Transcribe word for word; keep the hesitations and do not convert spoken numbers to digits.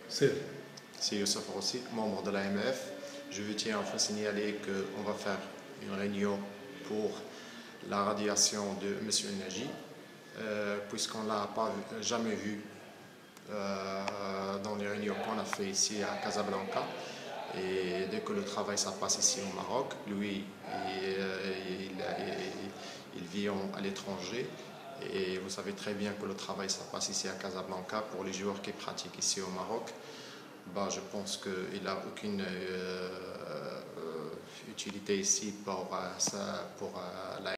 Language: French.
C'est C'est Youssef Rossi, membre de l'A M F. Je veux tiens à signaler qu'on va faire une réunion pour la radiation de M. Nagy, euh, puisqu'on ne l'a pas vu, jamais vu euh, dans les réunions qu'on a fait ici à Casablanca. Et dès que le travail ça passe ici au Maroc, lui, il, il, il, il vit en, à l'étranger. Et vous savez très bien que le travail ça passe ici à Casablanca pour les joueurs qui pratiquent ici au Maroc. Bah, je pense qu'il n'a aucune euh, euh, utilité ici pour, euh, pour euh, la